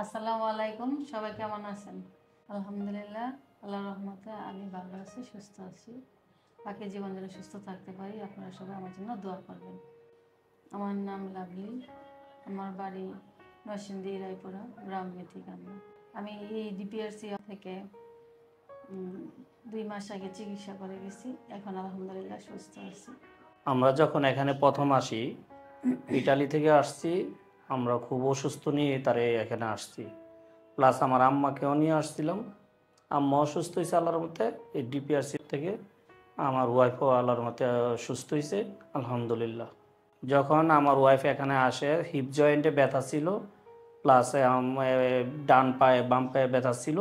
আসসালামু আলাইকুম, সবাই কেমন আছেন? আলহামদুলিল্লাহ, আল্লাহর রহমতে আমি ভালো আছি, সুস্থ আছি। বাকি জীবন যেন সুস্থ থাকতে পারি, আপনারা সবাই আমার জন্য দোয়া করবেন। আমার নাম লাভলি, আমার বাড়ি নরসিংদী রায়পুরা, গ্রাম ঠিকানা। আমি এই ডিপিআরসি থেকে 2 মাস আগে চিকিৎসা করে গেছি, এখন আলহামদুলিল্লাহ সুস্থ আছি। আমরা যখন এখানে প্রথম আসি, ইটালি থেকে আসছি, আমরা খুব অসুস্থ নিয়ে তারে এখানে আসছি। প্লাস আমার আম্মাকেও নিয়ে আসছিলাম। আম্মা অসুস্থ হয়েছে আল্লাহর মতে, এই ডিপিআরসি থেকে। আমার ওয়াইফও আল্লাহর মতে সুস্থ হয়েছে, আলহামদুলিল্লাহ। যখন আমার ওয়াইফ এখানে আসে, হিপ জয়েন্টে ব্যথা ছিল, প্লাস ডান পায়ে বাম পায়ে ব্যথা ছিল,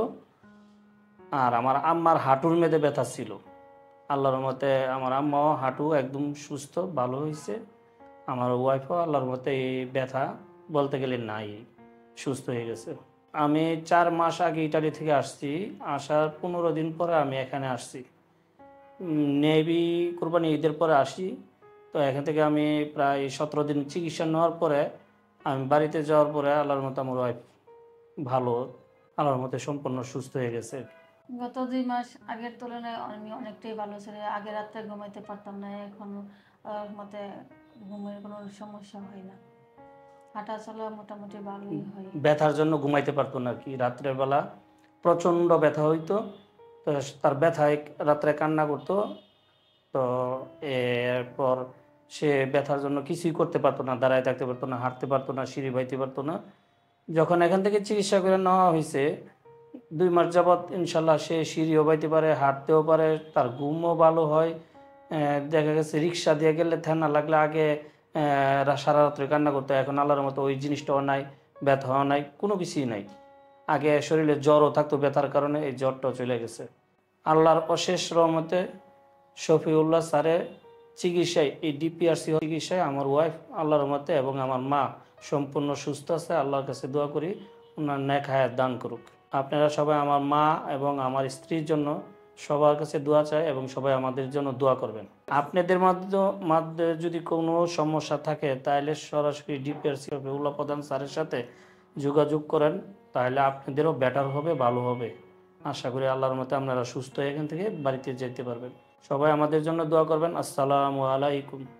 আর আমার আম্মার হাঁটুর মেয়েদে ব্যথা ছিল। আল্লাহর মতে আমার আম্মাও হাঁটু একদম সুস্থ, ভালো হয়েছে। আমার ওয়াইফও আল্লাহর মতে এই ব্যথা বলতে গেলে নাই, সুস্থ হয়ে গেছে। আমি 4 মাস আগে ইটালি থেকে আসছি, আসার 15 দিন পরে আমি এখানে আসছি। নেবি কোরবানি ঈদের পরে আসি। তো এখান থেকে আমি প্রায় 17 দিন চিকিৎসা নেওয়ার পরে আমি বাড়িতে যাওয়ার পরে আল্লাহর মতে আমার ওয়াইফ ভালো, আল্লাহর মতে সম্পূর্ণ সুস্থ হয়ে গেছে। গত 2 মাস আগের তুলনায় আমি অনেকটাই ভালো ছিল। আগে রাত্রে ঘুমাইতে পারতাম না, এখন মতে ঘুমের কোনো সমস্যা হয় না, হাঁটা চলা মোটামুটি ভালোই হয়। ব্যথার জন্য ঘুমাইতে পারতো না, কি রাত্রের বেলা প্রচণ্ড ব্যথা হইতো। তো তার ব্যথায় রাত্রে কান্না করতো। তো এরপর সে ব্যথার জন্য কিছুই করতে পারতো না, দাঁড়ায় থাকতে পারতো না, হাঁটতে পারতো না, সিঁড়ি বাইতে পারতো না। যখন এখান থেকে চিকিৎসা করে নেওয়া হয়েছে, 2 মাস যাবৎ ইনশাল্লাহ সে সিঁড়িও বাইতে পারে, হাঁটতেও পারে, তার ঘুমও ভালো হয়। দেখা গেছে রিক্সা দিয়ে গেলে ঠান্ডা লাগলে আগে সারা রাত্রে কান্না করতো, এখন আল্লাহর মতো ওই জিনিসটাও নাই, ব্যথাও নাই, কোনো কিছুই নাই। আগে শরীরে জ্বরও থাকতো, ব্যথার কারণে এই জ্বরটাও চলে গেছে। আল্লাহর অশেষ রহমতে শফিউল্লাহ স্যারের চিকিৎসায়, এই ডিপিআরসি চিকিৎসায় আমার ওয়াইফ আল্লাহর রহমতে এবং আমার মা সম্পূর্ণ সুস্থ আছে। আল্লাহর কাছে দোয়া করি ওনার নেক হায়াত দান করুক। আপনারা সবাই আমার মা এবং আমার স্ত্রীর জন্য সবার কাছে দোয়া চায় এবং সবাই আমাদের জন্য দোয়া করবেন। আপনাদের মধ্যে যদি কোনো সমস্যা থাকে তাহলে সরাসরি ডিপিআরসি শফিউল্লাহ প্রধান স্যারের সাথে যোগাযোগ করেন, তাহলে আপনাদেরও বেটার হবে, ভালো হবে। আশা করি আল্লাহর মতে আপনারা সুস্থ হয়ে এখান থেকে বাড়িতে যেতে পারবেন। সবাই আমাদের জন্য দোয়া করবেন। আসসালামু আলাইকুম।